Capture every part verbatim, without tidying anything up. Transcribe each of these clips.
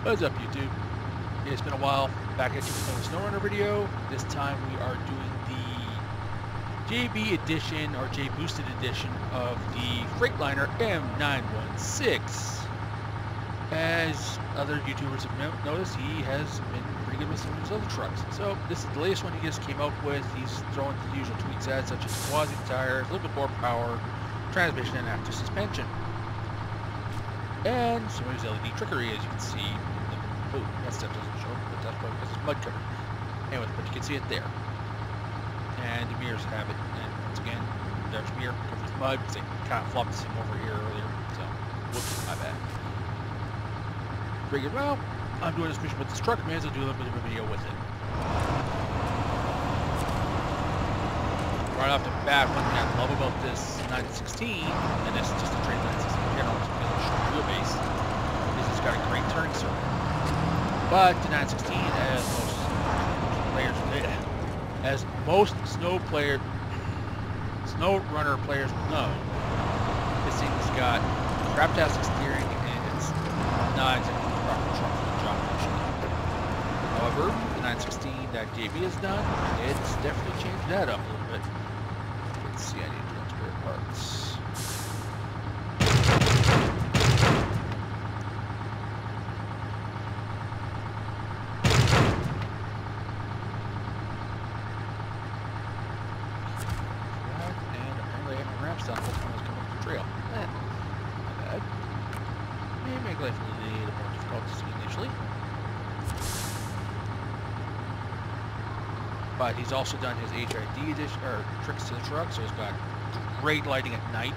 What's up, YouTube? It's been a while. Back at you with another SnowRunner video. This time we are doing the J B E edition or J boosted edition of the Frieghtliner M nine one six. As other YouTubers have no noticed, he has been pretty good with some of his other trucks. So this is the latest one he just came out with. He's throwing the usual tweaks at, such as quasi tires, a little bit more power, transmission, and active suspension. And some of his L E D trickery, as you can see. Oh, that stuff doesn't show, but that's probably because it's mud covered. Anyways, but you can see it there. And the mirrors have it. And once again, there's a mirror covered with mud because they kind of flopped him over here earlier. So, whoops, my bad. Figured, well, I'm doing this mission with this truck, may as well do a little bit of a video with it. Right off the bat, one thing I love about this nine sixteen, and this is just a straight nine sixteen in general, just because of the short wheelbase, is it's got a great turning circle. But the nine sixteen, as most players, as most snow player, snow runner players will know, this thing's got craptastic steering and it's not exactly the proper truck for the job function. However, the nine sixteen that J B E has done, it's definitely changed that up a little bit. Let's see, I need to look spare parts. Down the whole time I was coming up the trail. Eh, not bad. May make life a little more difficult to see initially. But he's also done his H I D edition, or tricks to the truck, so he's got great lighting at night.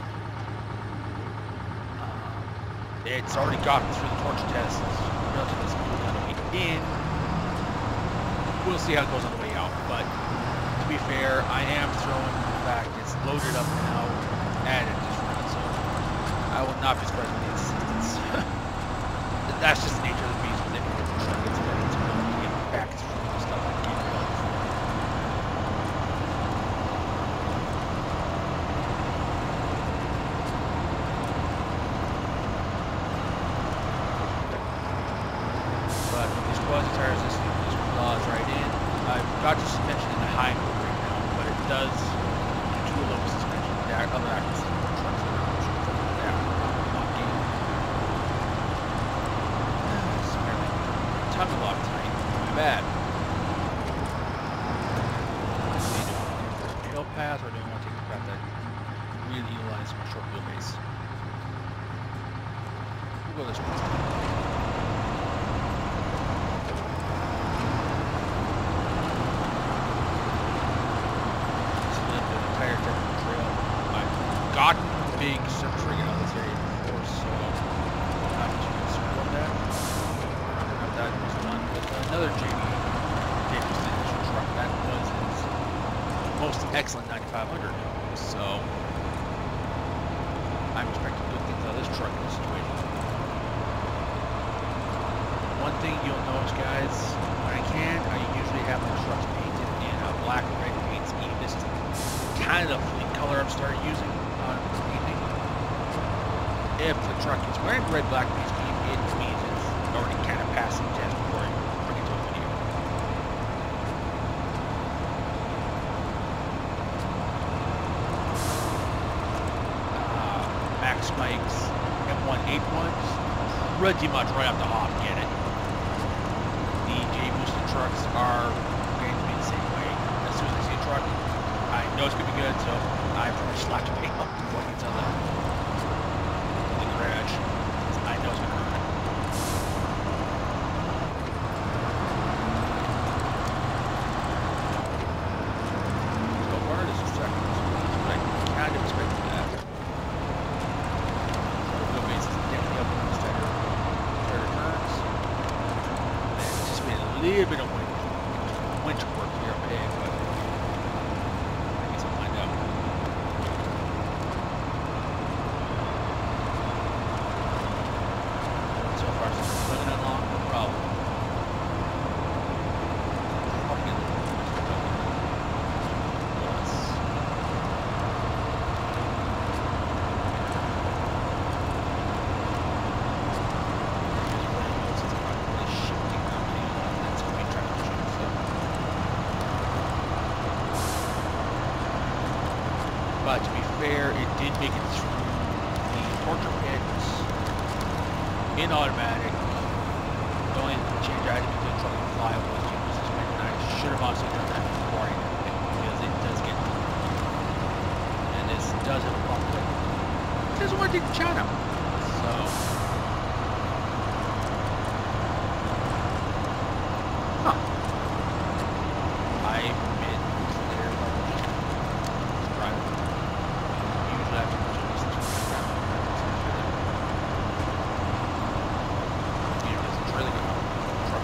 Um, it's already gotten through the torch test. Relatively smooth on the way in. We'll see how it goes on the way out, but to be fair, I am throwing back. It's loaded up now, and it just runs. So I will not be surprised with the assistance. That's just the nature of the beast. When they can get the truck, it's better to get back through the stuff that can't go. But with these quasi tires, this just claws right in. I've got the suspension in the high mode right now, but it does do a little suspension. The other actors trucks that are pushing further down. Tongue a lot tonight. Not bad. Tail path, or do I want to take a path that really utilizes my short wheelbase? We'll go this way. Gotten big surface rig out of this area before, so I'm just going to support that. That was done with another J B E truck. That was his most excellent ninety-five hundred. So I'm expecting good things out of this truck in this situation. One thing you'll notice, guys, when I can, I usually have my trucks painted in a black and red paint scheme. This is kind of the fleet color I've started using. If the truck is wearing red black paint scheme, it means it's already kind of passing test before I bring it to a video. Uh, Max Mike's M one eighty-ones, pretty much right off the hop, get it. The J boosted trucks are going to be the same way. As soon as I see a truck, I know it's going to be good, so I pretty much slap the paint up before I can tell them. Crash. I know it's gonna hurt. So far, this is second. I kind of expected that. The wheelbase is definitely up on the starter, starter turns. I anticipated a little bit of wind, winter work here, okay, but I guess I'll find out. Living that long, no problem. Yes. in automatic. The only change I had to do to the truck and fly was to use suspension. I should have obviously done that before I hit it because it does get, and this does have a problem with it. It doesn't want to take the chow out. So, huh. I've been there, but just drive it. Usually I have to just around. It doesn't really go out. Truck.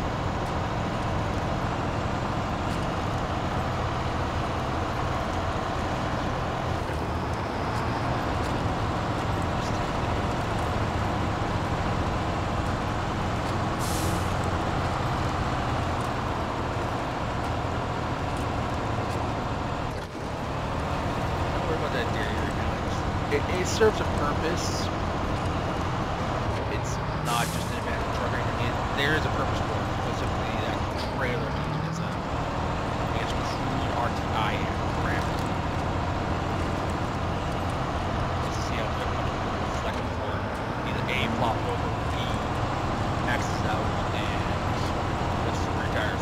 It, it serves a purpose. It's not just an advanced truck. I mean, there is a purpose for it. Specifically, that trailer needs it. It's a, I think it's crude R T I ramp. Let's see how they're going to reflect for either A, flop over, B, maxes out, and puts some rear tires.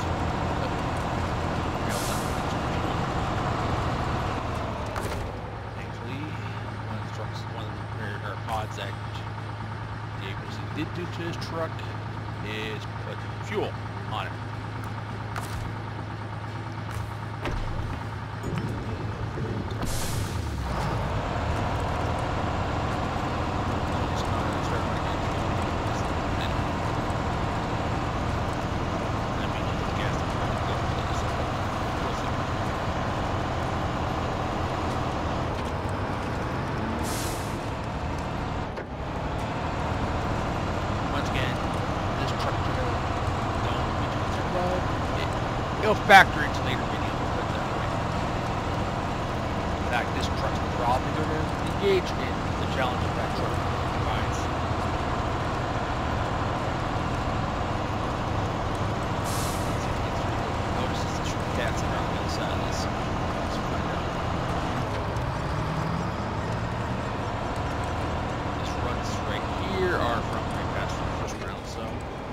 That J B E did do to his truck is put fuel on it. It'll factor into later videos, but that way. In fact, this truck's probably going to engage in the challenge of that truck provides. Notice the true cats around the other side of this. Let's find out. These runs right here are from right past the first round, so.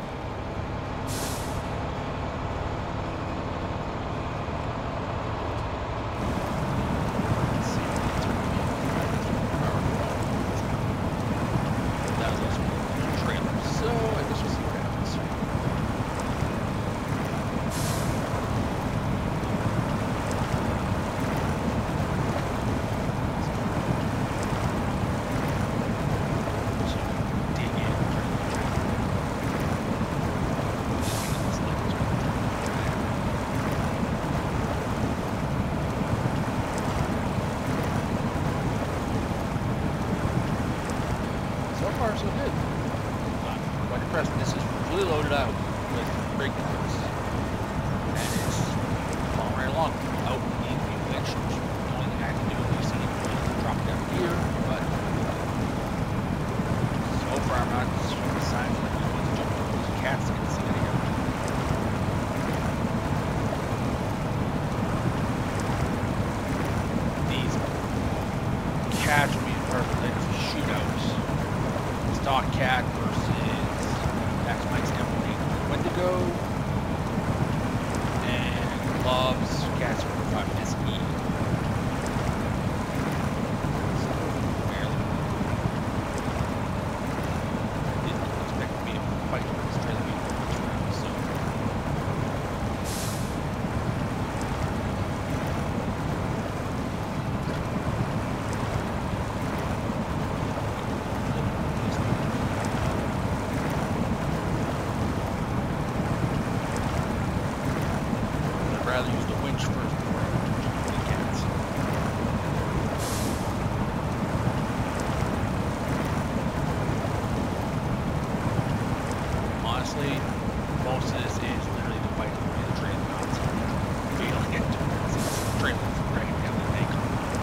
So far, so good. I'm quite impressed. This is fully loaded out with Frieghtliners, and it's falling right along. Out in the winch, which the only thing I can do is see it drop down here, but so far I'm not showing signs that I'm going to jump over those cats that can see it here. These cats will be perfect later for shootouts. Stock cat versus Max Mike's M one eighteen Wendigo, and gloves cats forty-five S E. So, barely. I didn't expect to be able to fight with this trailer being this round, so. I'd rather use the winch first before I jump the cats. Honestly, most of this is literally the fight for the trailer concept. We don't get to it. It's trailer right down the ankle.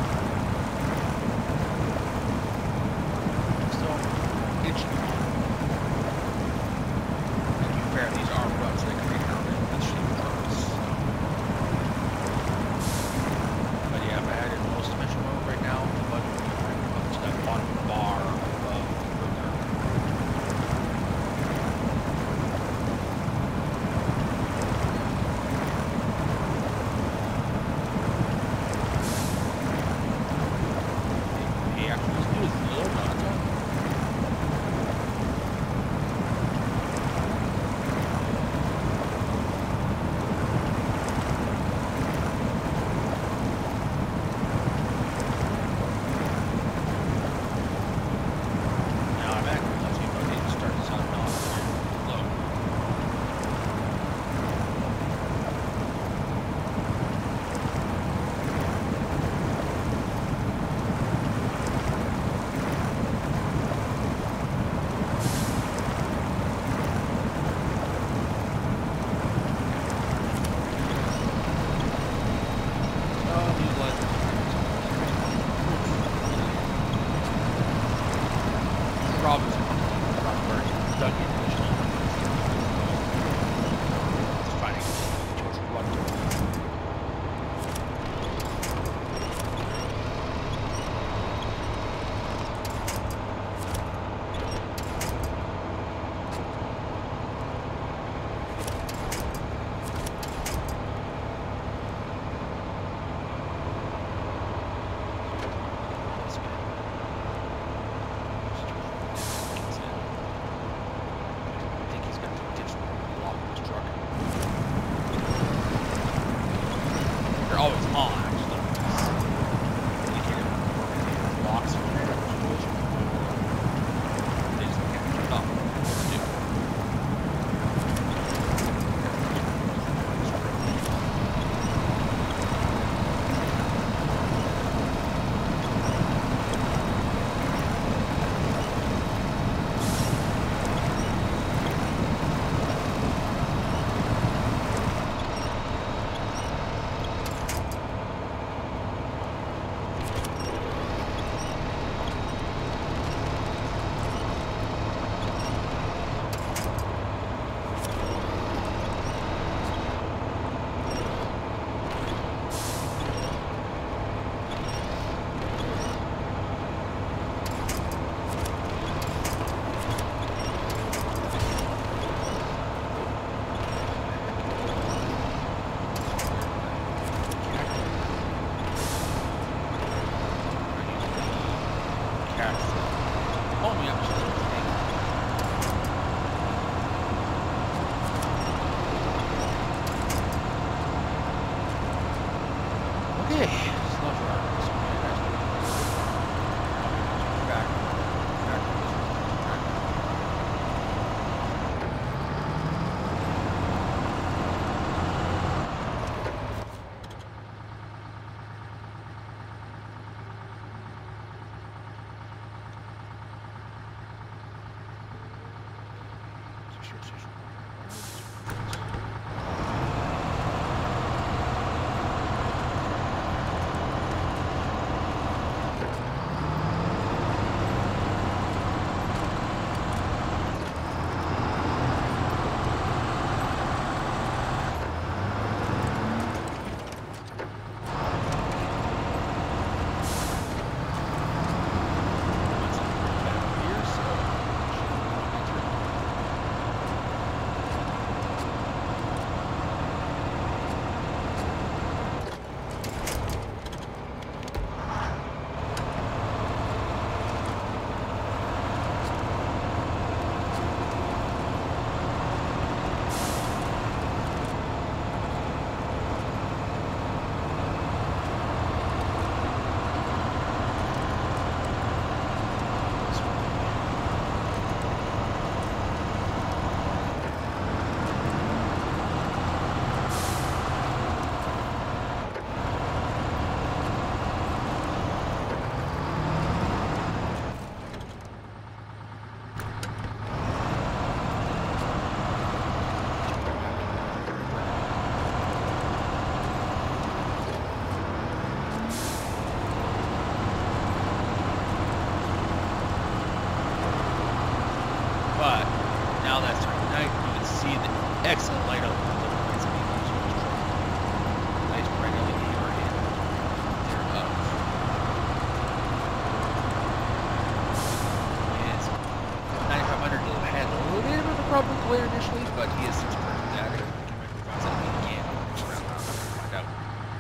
So, interesting. And to be fair, these are ruts that create out of the shape of trucks. But yeah, if I had it in low suspension mode right now, the button would be right up to that bottom bar above the problem is where it's dug in initially. It's finding too much blood. Always on, actually. Indicator locks from there. They just can't turn it off. Okay, slow drive. Back. Back. But now that it's turning night, you can see the excellent light of the lights in the truck. Nice bright L E D area thereof. His ninety-five hundred had a little bit of a problem with the glare initially, but he has since corrected that. He can rectify that again. Just around now, find out.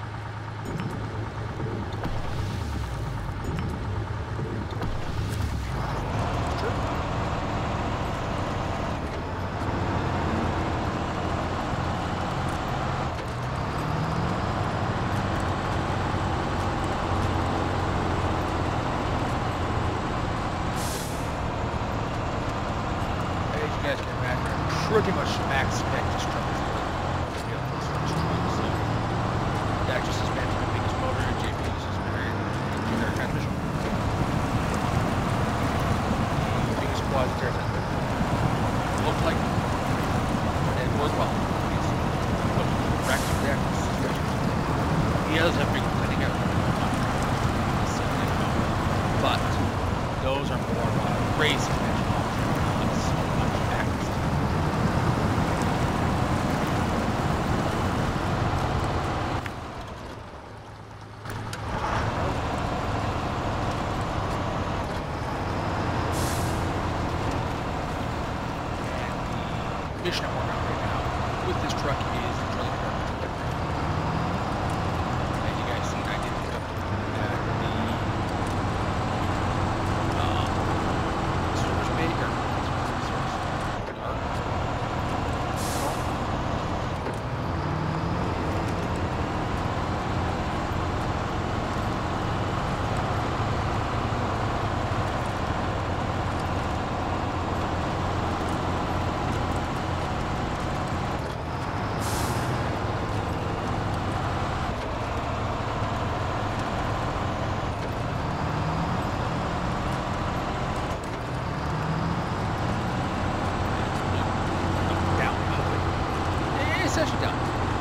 Guys can imagine pretty much max spec this truck is like this truck, so that just is meant to be the biggest motor, J B E is just very generic transmission. The biggest quad turn that looks like and work well. He's racks for that suspension. He does have big cleaning out, but those are more uh, race suspension. mission I'm working on right now with this truck is the trailer park delivery. As you guys seen, I did pick up at the um, service bay or service yard. Essentially done.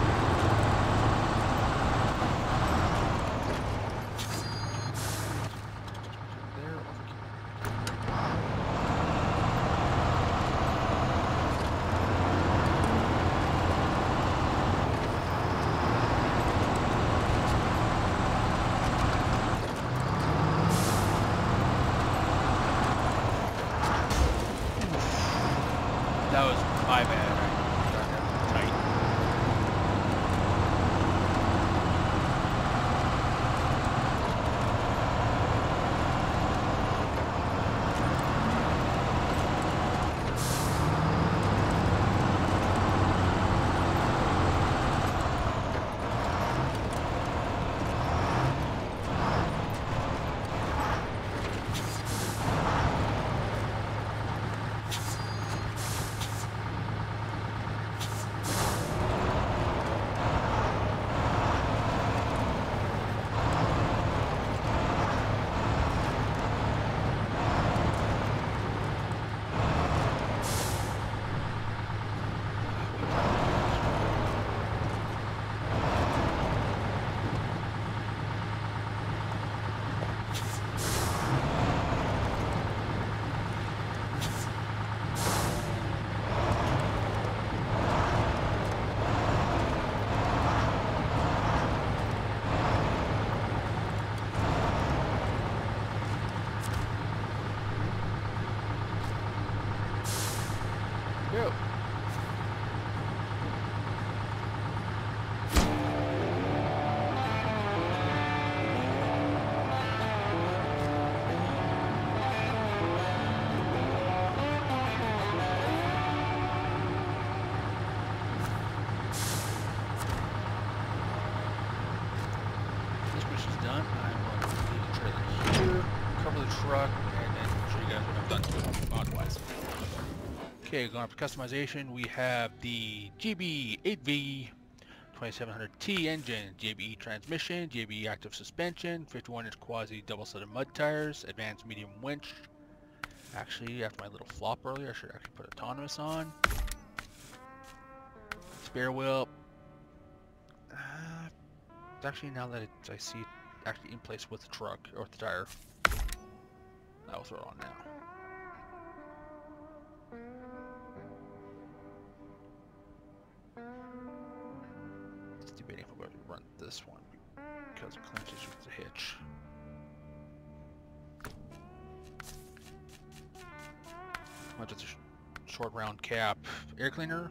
There, over here. That was my bad. I got that tight. Go. This mission's done. I'm going to leave the trailer here, cover the truck, and then show you guys what I've done to it mod-wise. Okay, going up to customization, we have the J B E eight V twenty-seven hundred T engine, J B E transmission, J B E active suspension, fifty-one inch quasi double set of mud tires, advanced medium winch. Actually, after my little flop earlier, I should actually put autonomous on. Spare wheel. Uh, actually, now that it, I see it actually in place with the truck, or with the tire, I'll throw it on now. Debating if I'm going to run this one because it clinches with the hitch. Well, just a sh short round cap air cleaner.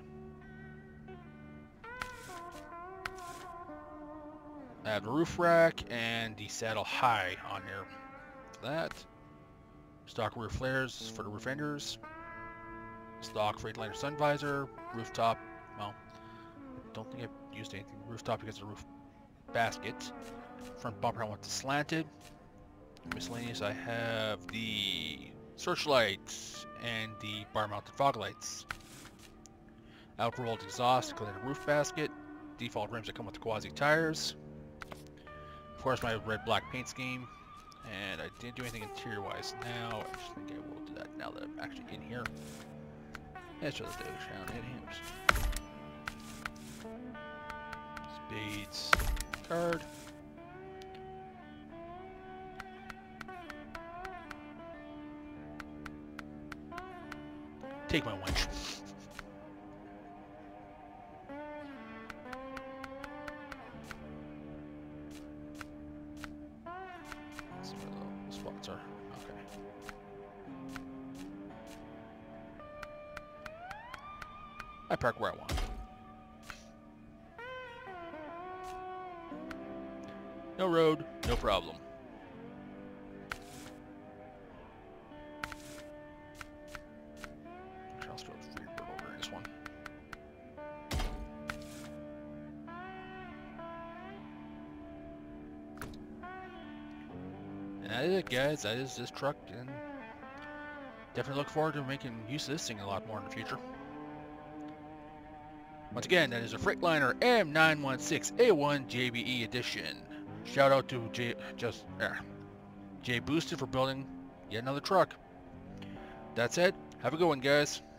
I have the roof rack and the saddle high on here. That stock roof flares for the roof enders. Stock Frieghtliner sun visor, rooftop. Well, don't think I've used anything rooftop because of the roof basket. Front bumper I want to slanted. Miscellaneous, I have the searchlights and the bar mounted fog lights. Out-rolled exhaust to clean the roof basket. Default rims that come with the quasi tires. Of course, my red black paint scheme. And I didn't do anything interior wise. Now I just think I will do that now that I'm actually in here. Let's show the Doge Hound in here. Spades card. Take my winch. Let's see where the spots are. Okay. I park where I want. No road, no problem. I'll throw the Freebird over in this one. And that is it, guys. That is this truck, and definitely look forward to making use of this thing a lot more in the future. Once again, that is a Frieghtliner M nine one six A one J B E edition. Shout out to J just uh, J Boosted for building yet another truck. That's it. Have a good one, guys.